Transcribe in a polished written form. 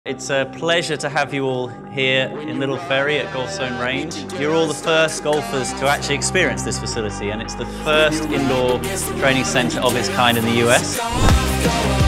It's a pleasure to have you all here in Little Ferry at Golfzon Range. You're all the first golfers to actually experience this facility, and it's the first indoor training centre of its kind in the US.